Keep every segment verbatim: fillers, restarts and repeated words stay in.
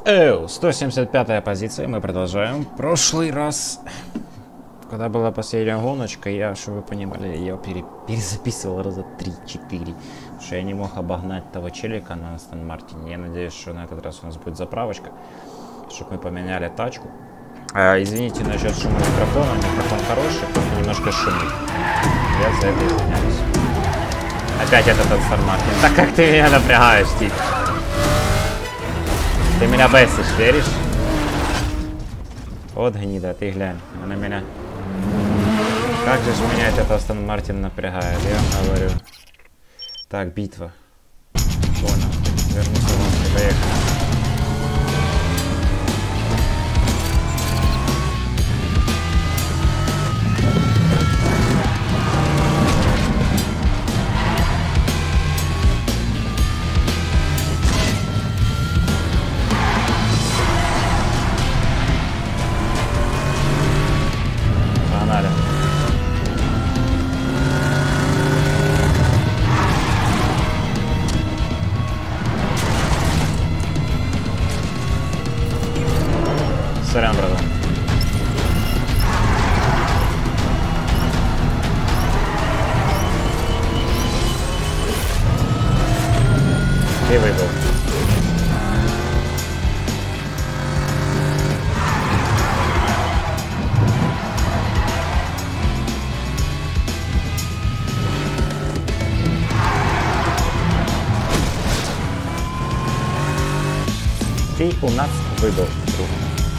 Эу, сто семьдесят пятая позиция, мы продолжаем. В прошлый раз, когда была последняя гоночка, я, чтобы вы понимали, я пере перезаписывал раза три-четыре. Потому что я не мог обогнать того челика на Астон Мартине. Я надеюсь, что на этот раз у нас будет заправочка, чтобы мы поменяли тачку. А, извините насчет шума микрофона, микрофон хороший, просто немножко шумит. Я за это извиняюсь. Опять этот Астон Мартин. Так как ты меня напрягаешь, Тик? Ты меня бесишь, веришь? Вот гнида, ты глянь, на меня. Как же ж меня этот Астон Мартин напрягает, я вам говорю. Так, битва. Понял. Вернусь в гонку, поехали. Сорян, братан. Ты выиграл. Ты у нас выбыл, друг.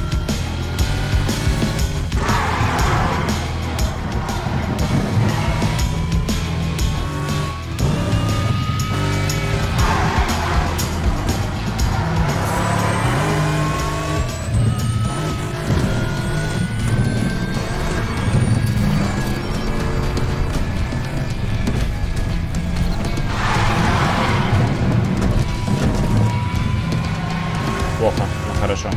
Плохо, но хорошо.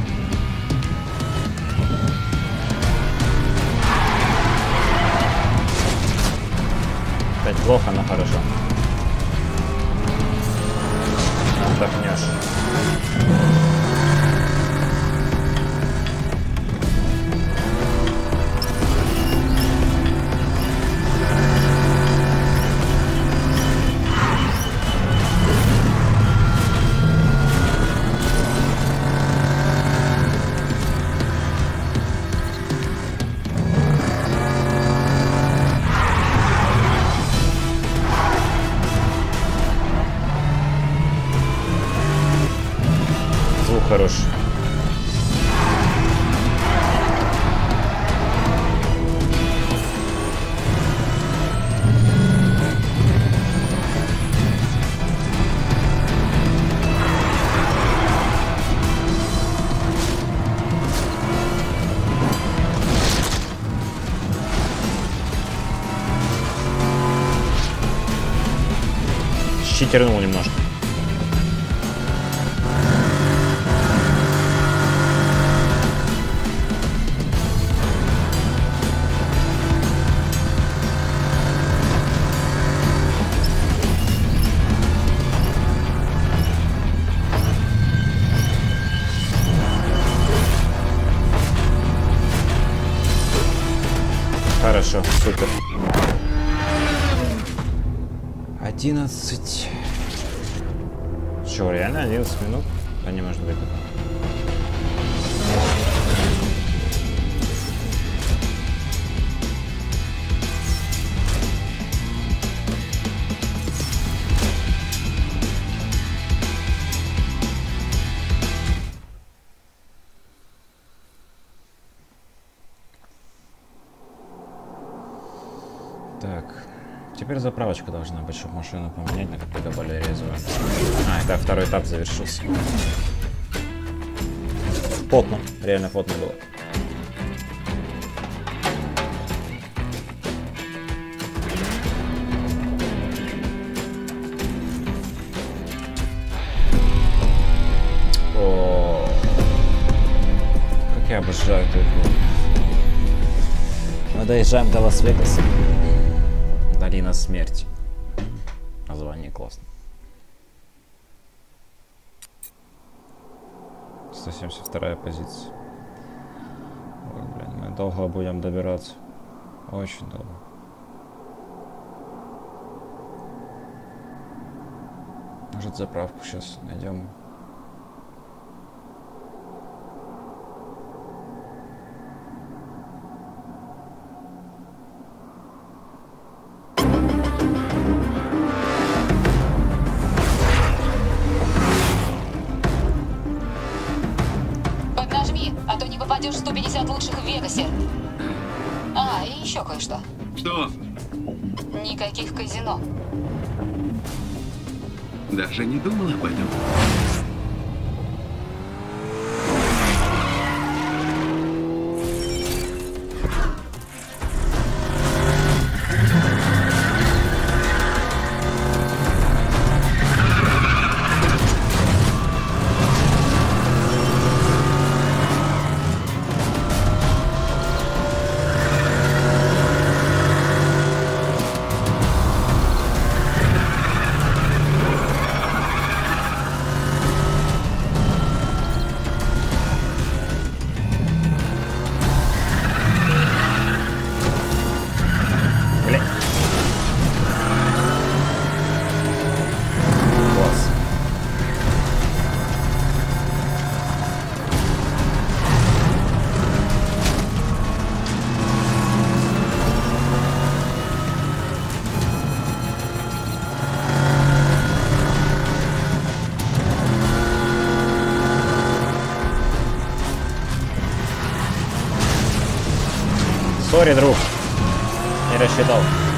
Опять плохо, но хорошо. Отдохнешь. Хорош. Читернул немножко. Хорошо, супер. одиннадцать. Что, реально одиннадцать минут? Да не может быть. Так, теперь заправочка должна быть, чтобы машину поменять на какую-то более резвую. А, это второй этап завершился. Потно, реально потно было. О, как я обожаю эту игру. Мы доезжаем до Лас-Вегаса. Долина смерти. Название классно. сто семьдесят вторая позиция. Ой, блин, мы долго будем добираться. Очень долго. Может, заправку сейчас найдем. Поднажми, а то не попадешь в сто пятьдесят лучших в Вегасе. А, и еще кое-что. Что? Никаких казино. Даже не думал об этом. Сори, друг. Не рассчитал.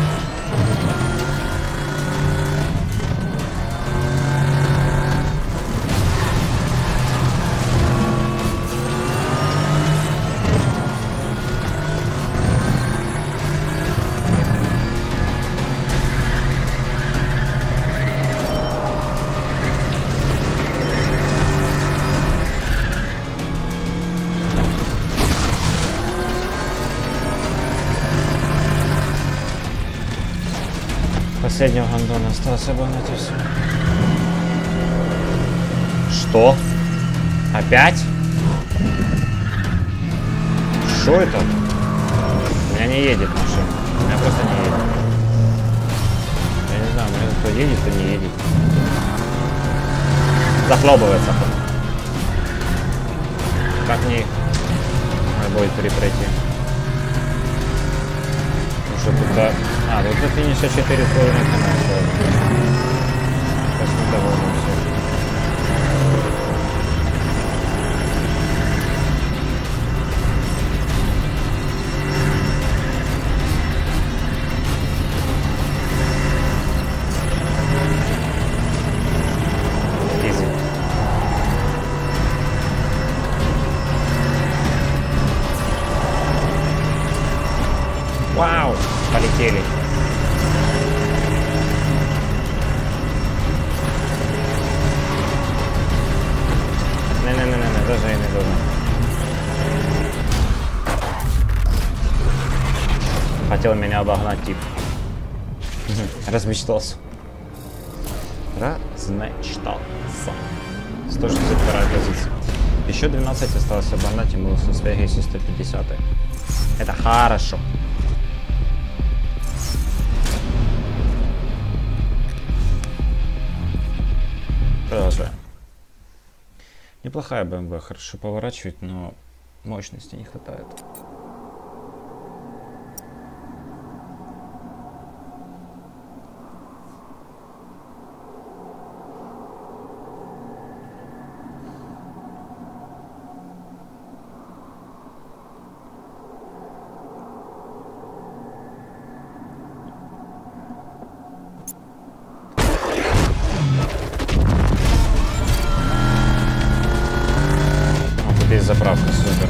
Последнего гандона осталось обогнать и все. Что? Опять? Что это? У меня не едет машина. У меня просто не едет. Я не знаю, у меня кто едет, кто не едет. Захлопывается. Как мне надо будет перепройти? Что туда... А, тут до финиша четыре с половиной канала. После того все. Изи. Вау! Полетели. Не-не-не-не, даже и не думаю. Хотел меня обогнать, тип. Размечтался. Размечтался. сто шестьдесят вторая позиция. Еще двенадцать осталось обогнать, и мы в Вегасе сто пятьдесят. Это хорошо. Продолжаем. Неплохая бэ эм вэ, хорошо поворачивает, но мощности не хватает. Заправка, супер.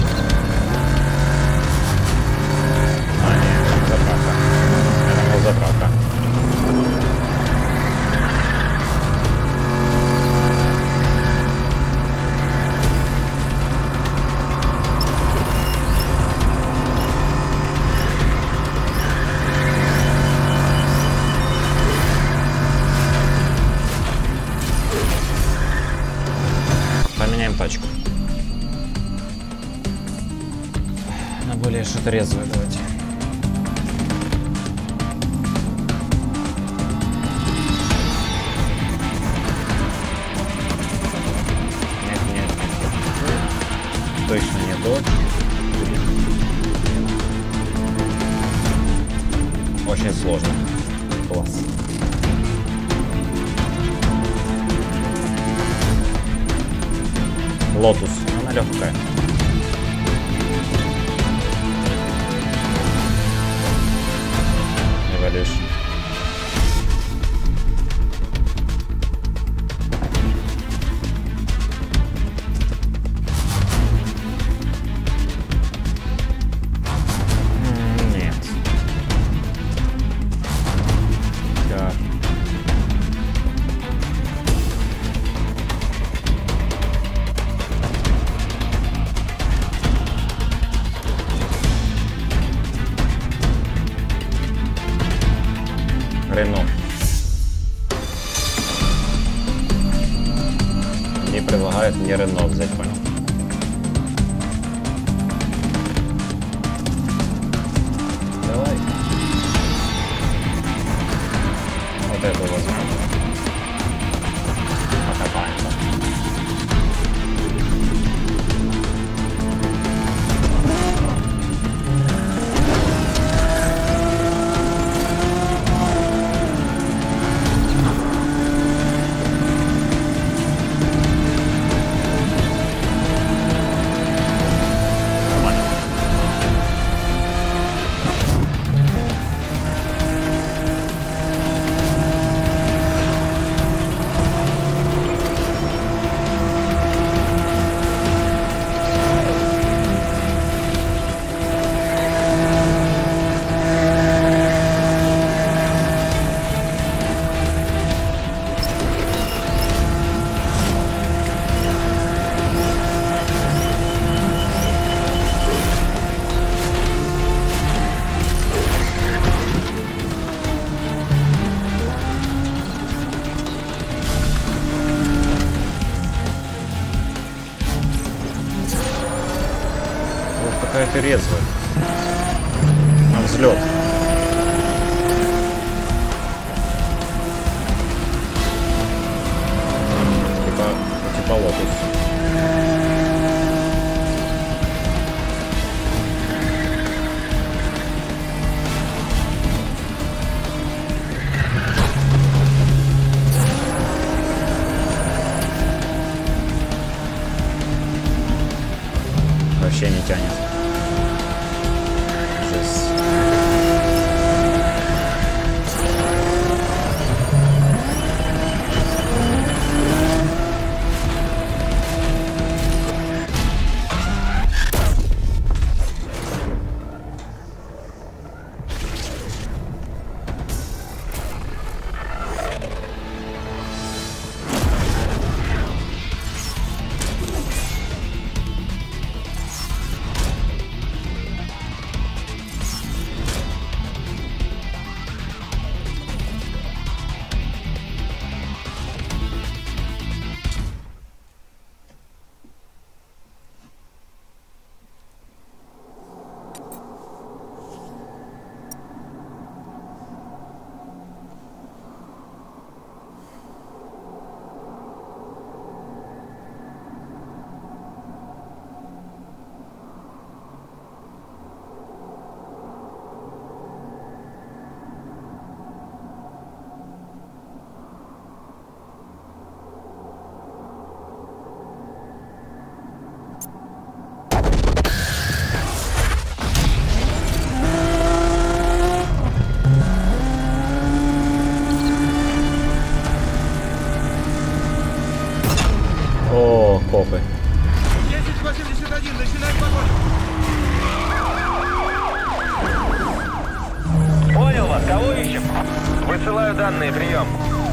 А, нет, заправка. Я думал, заправка. Меняем тачку. На более что-то резвое давайте. Нет, нет, нет. Точно не дочь. Очень сложно. Класс. Лотус. Она легкая. Эволюшн. Нет. Да. Рено. Мне предлагают мне Рено взять, понял? Давай. Вот это возьмем. Покатаемся. Какая-то резвая. На взлет. Типа, типа лотус. Вообще не тянет. О, копы. десять восемьдесят один, начинаем погоню. Понял вас, кого ищем? Высылаю данные, прием.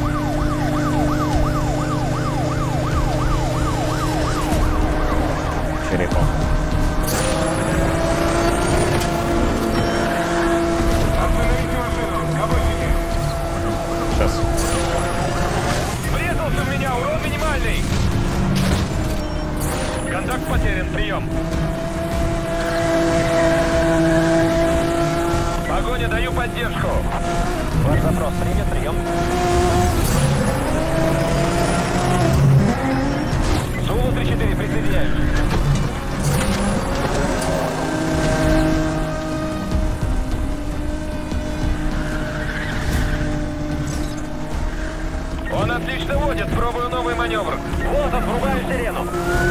Черепа. Остановите машину, обычники. Сейчас. Врезался в меня, урон минимальный. потерян. Прием. Погоня, даю поддержку. Ваш запрос принят. Прием. Сулу три четыре, присоединяюсь. Он отлично водит. Пробую новый маневр. Вот он, врубаю сирену.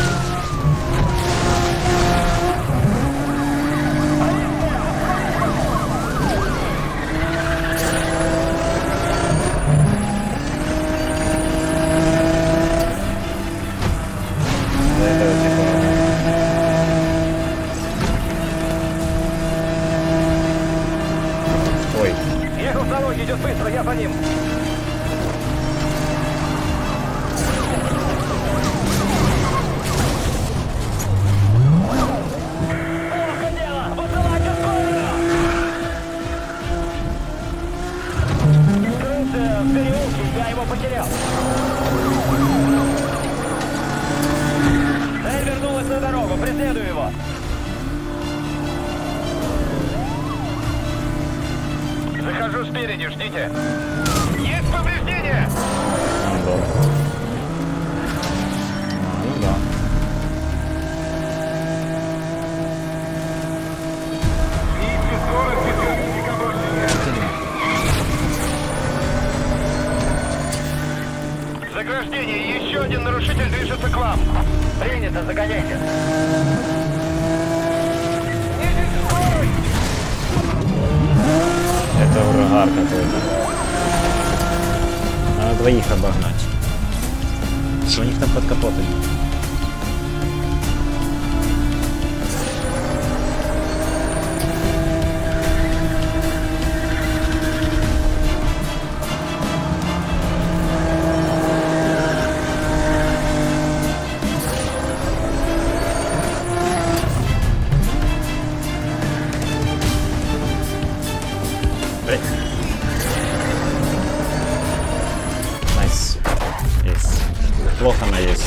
Ой. Ехал с дороги, идет быстро, я за ним. Я его потерял. Цель вернулась на дорогу. Преследую его. Захожу спереди, ждите. Есть повреждения! Да. Ну да. Снизьте скорость, держите обращение. Заграждение. Еще один нарушитель движется к вам. Принято, загоняйте. Это урагар какой-то. Надо двоих обогнать. Что у них там под капотом? Найс. Есть. Плохо, но есть.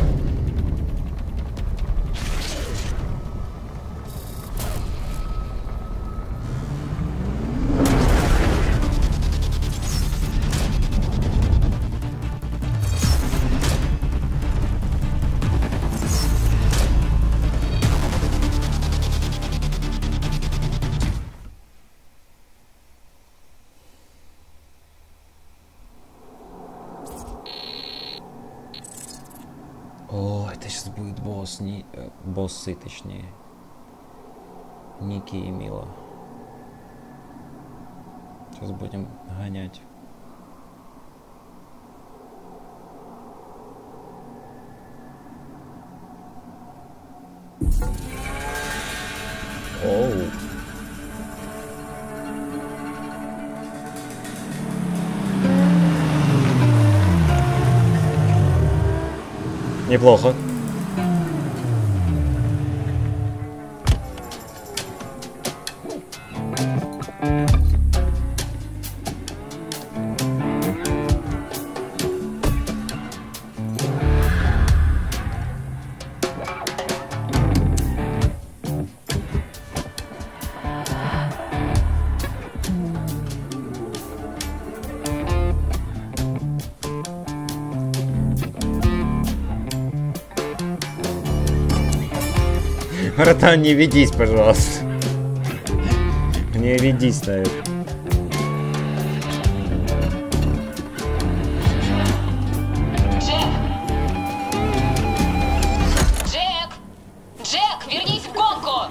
О, это сейчас будет босс, не э, боссы, точнее. Ники и Мила. Сейчас будем гонять. Оу. Неплохо. Братан, не ведись, пожалуйста. Не ведись на это. Джек! Джек! Джек, вернись в гонку!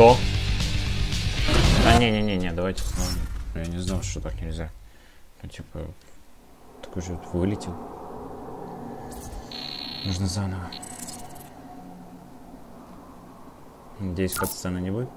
Что? А, не-не-не, давайте снова. Я не знал, что так нельзя. Ну, типа, такой же вылетел. Нужно заново. Надеюсь, кат-сцены не будет.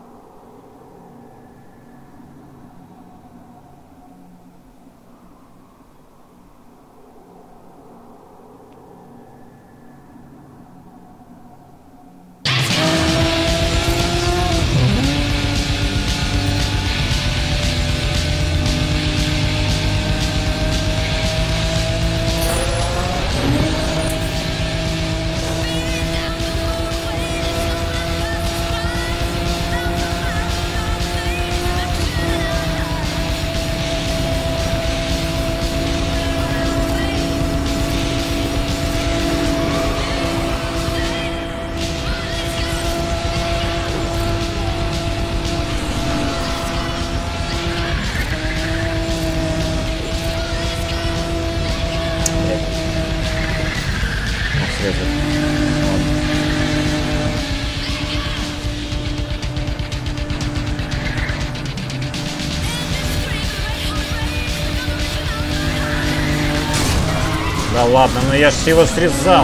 Да ладно, ну я ж его срезал.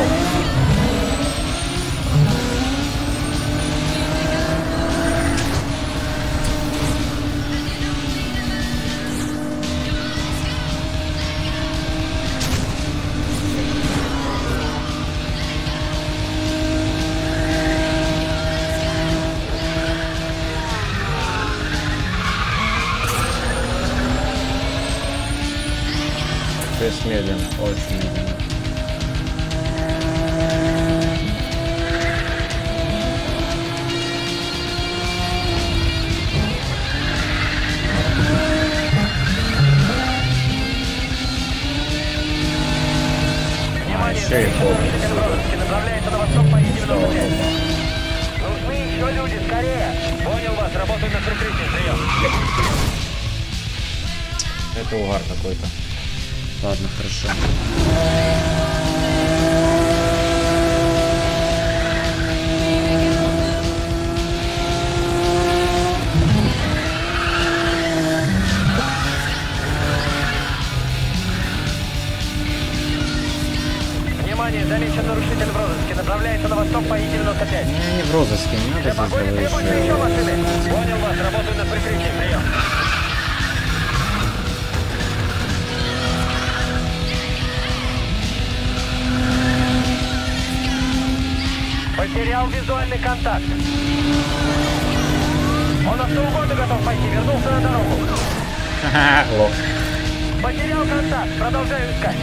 То есть медленно, очень медленно. Еще и направляется на восток по девяносто пять. Нужны еще люди, скорее! Понял вас, работаю на прикрытии, прием. Это угар какой-то. Ладно, хорошо. Внимание, замечен нарушитель в розыске. Направляется на восток по девяносто пять. Не, не в розыске, не надо Для погони здесь требуются еще... еще машины. Понял вас, работаю на прикрытии, прием. Потерял визуальный контакт. Он автоугону готов пойти, вернулся на дорогу. Ха-ха, лох. Потерял контакт, продолжаю искать.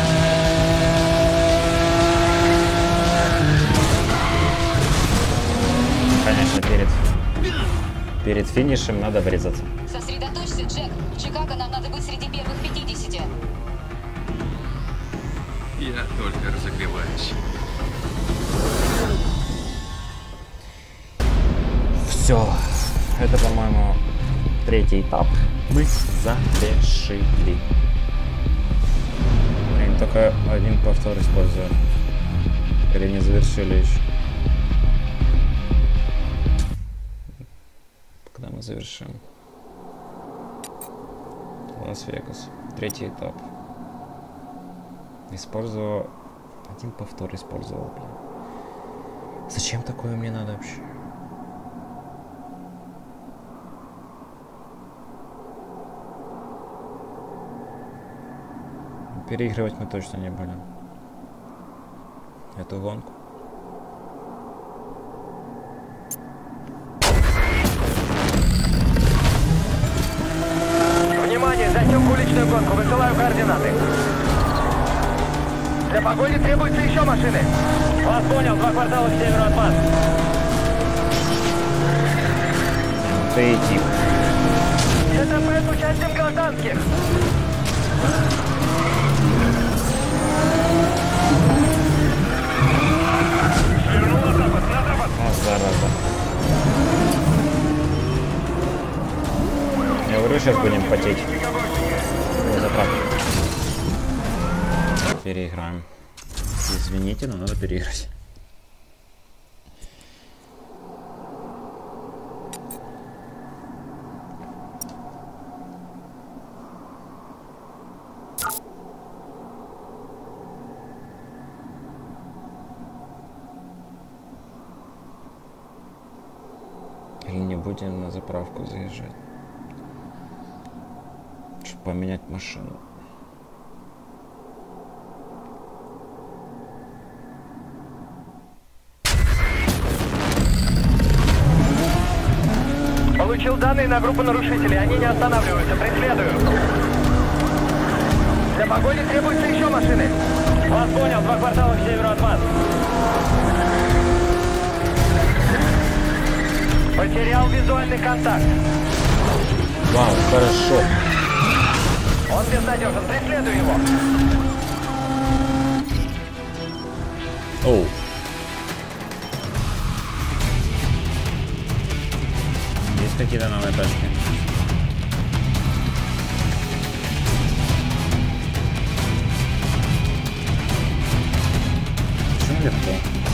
Конечно, перед... Перед финишем надо врезаться. Сосредоточься, Джек. В Чикаго нам надо быть среди первых пятидесяти. Я только разогреваюсь. Все. Это, по-моему, третий этап. Мы завершили. Блин, только один повтор используем. Или не завершили еще. Когда мы завершим? Лас-Вегас. Третий этап. Использовал... Один повтор использовал, блин. Зачем такое мне надо вообще? Переигрывать мы точно не будем. Эту гонку. Внимание, засек уличную гонку, высылаю координаты. Для погони требуются еще машины. Вас понял, два квартала к северу от вас. Ты иди. ДТП с участием гражданских. Свернул на запад, на запад. А, зараза. Я говорю, сейчас будем потеть. Не заправка. Переиграем. Извините, но надо переиграть. И не будем на заправку заезжать. Чтобы поменять машину. Получил данные на группу нарушителей. Они не останавливаются. Преследую. Для погони требуются еще машины. Вас понял. Два квартала к северу от вас. Потерял визуальный контакт. Вау, хорошо. Он безнадежен. Преследую его. Оу. Есть какие-то новые тачки? Почему легко?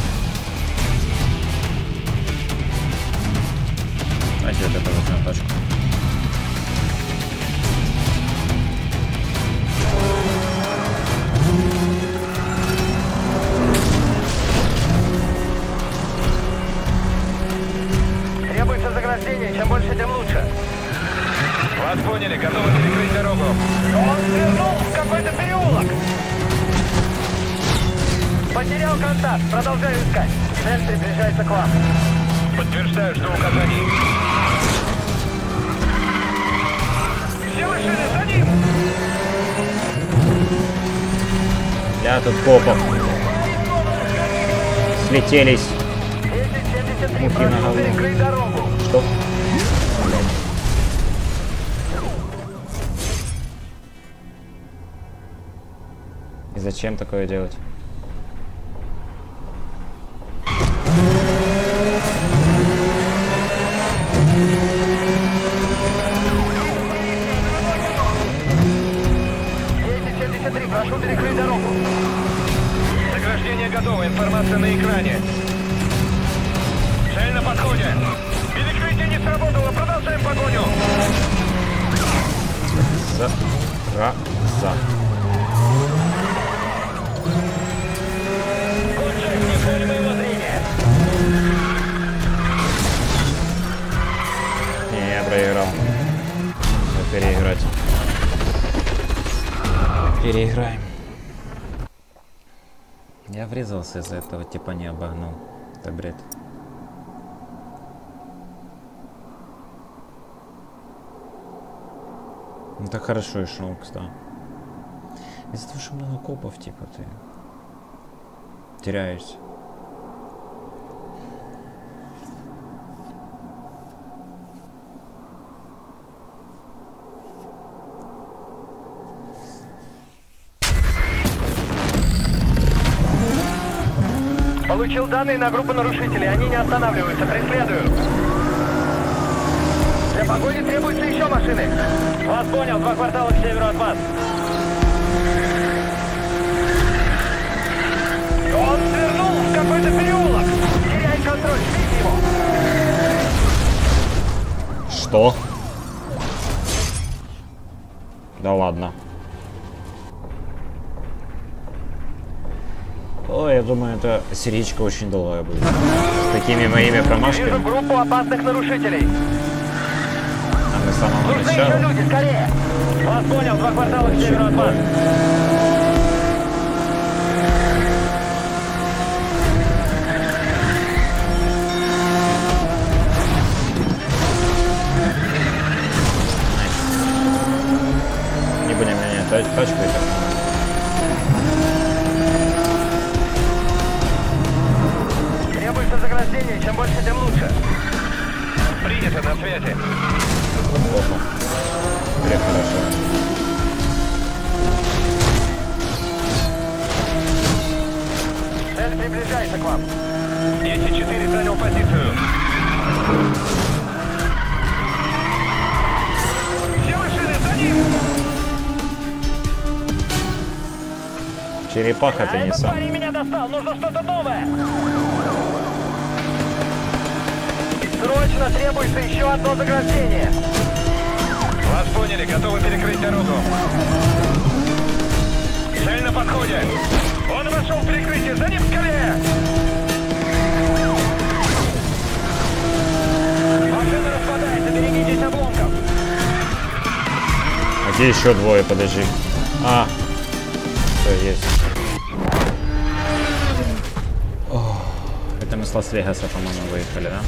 Давайте вот это возьмем тачку. Требуется заграждение. Чем больше, тем лучше. Вас поняли. Готовы перекрыть дорогу. Он свернул в какой-то переулок. Потерял контакт. Продолжаю искать. Цель приближается к вам. Подтверждаю, что указаний. Все машины за ним! Я тут копов. Слетелись. десять семьдесят три, Мухи на прошу, голову. перекрыть дорогу. Что? И зачем такое делать? десять семьдесят три, прошу перекрыть дорогу. Заграждение готово, информация на экране. Цель на подходе. Перекрытие не сработало, продолжаем погоню. Зараза. Кончик, не поле моего зрения. Не, я проиграл. Надо переиграть. Переиграем. Я врезался из-за этого, типа не обогнул. Это бред. Ну так хорошо и шел, кстати. Из-за того, что много копов, типа ты теряешься. Получил данные на группу нарушителей. Они не останавливаются. Преследую. Для погони требуются еще машины. Вас понял. Два квартала к северу от вас. Он свернул в какой-то переулок. Теряет контроль. Ждите его. Что? Да ладно. О, я думаю, эта серичка очень долгая будет. С такими моими Вижу промашками. группу опасных нарушителей. А мы с самого Нужны еще начала. люди. Скорее. Вас понял. Два квартала к северу от вас. Не будем менять тач- тачку и так. Требуется заграждение. Чем больше, тем лучше. Принято, на связи. Опа. Прям хорошо. Цель приближается к вам. десять четыре занял позицию. Все машины за ним! Черепаха ты А не этот сам. парень меня достал, нужно что-то новое! Срочно требуется еще одно заграждение! Вас поняли, готовы перекрыть дорогу. Цель на подходе! Он вошел в перекрытие, за ним скорее! Машина Где еще двое, подожди. А, все, есть. О, это мы с Лас-Вегаса, по-моему, выехали, да?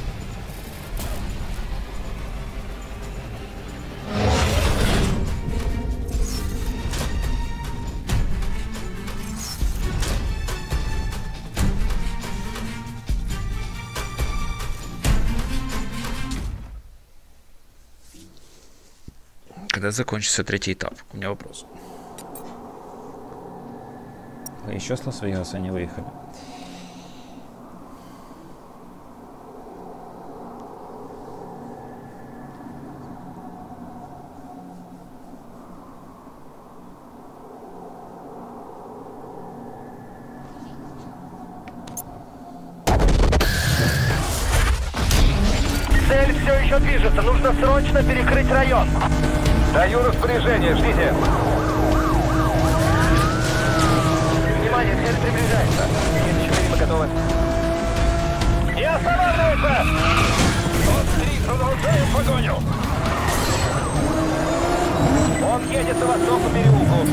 Когда закончится третий этап? У меня вопрос. Вы еще с Лас-Вегаса не выехали? Цель все еще движется. Нужно срочно перекрыть район. Даю распоряжение. Ждите. Внимание, цель приближается. четыре, мы готовы. Не останавливайся! Код-три, продолжаем погоню. Он едет на восток по переулку.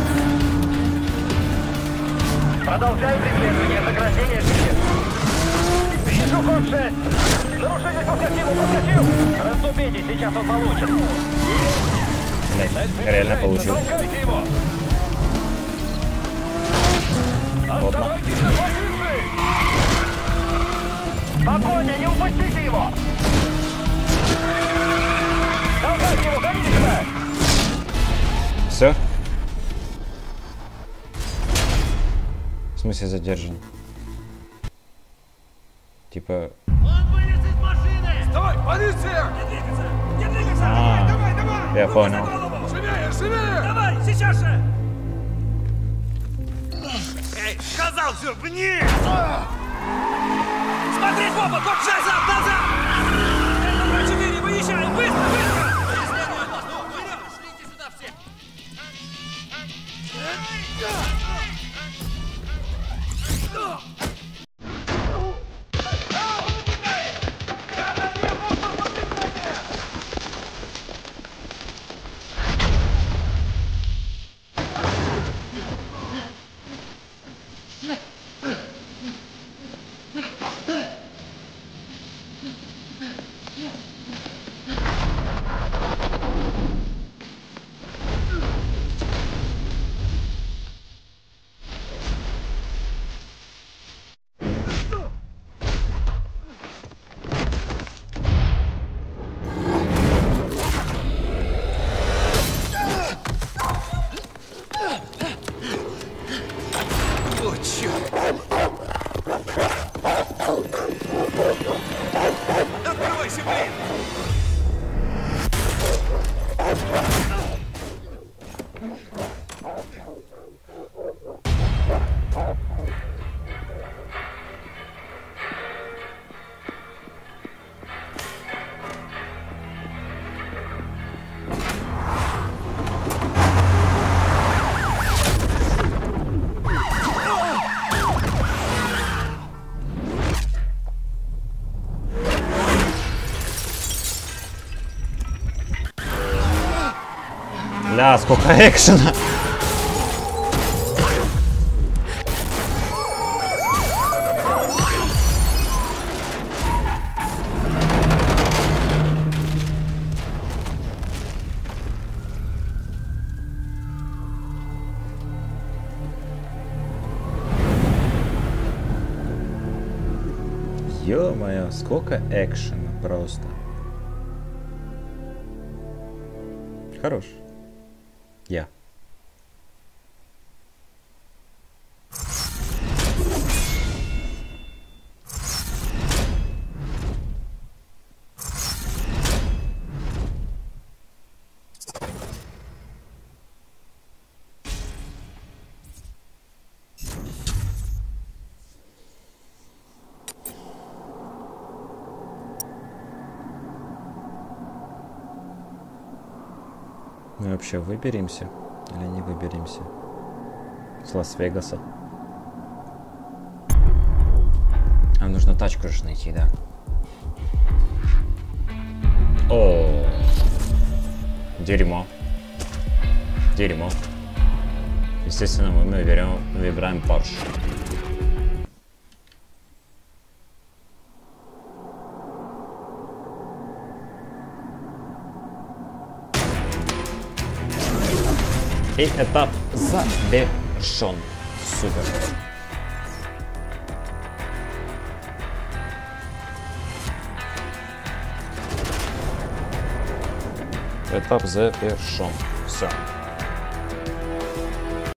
Продолжаем преследование. Заграждение ждите. Вижу код шесть. Нарушитель подскочил, подскочил. Расступитесь, сейчас он получит. Блять, реально получил. Плотно. Погоня, не упустите его! Толкайте его, гоните! Все? В смысле задержан? Типа... Он вылез из машины! Стой! Полиция! Не двигаться! Не двигаться! А, давай, давай! я понял. Живее, живее! Давай, сейчас же! Эй, сказал все, вниз! Смотри в оба! Кот назад, назад! Номер четыре, выезжаем! Быстро, быстро! Преследуем вас! Ну, вперед! Шлите сюда все! Открывайся, блин! Бля, сколько экшена! Ё-моё, сколько экшена просто. Хорош. Я. Мы вообще выберемся или не выберемся с Лас-Вегаса? А нужно тачку же найти, да? О, дерьмо. Дерьмо. Естественно, мы берем, выбираем Porsche. И этап завершен. Супер. Этап завершен. Все.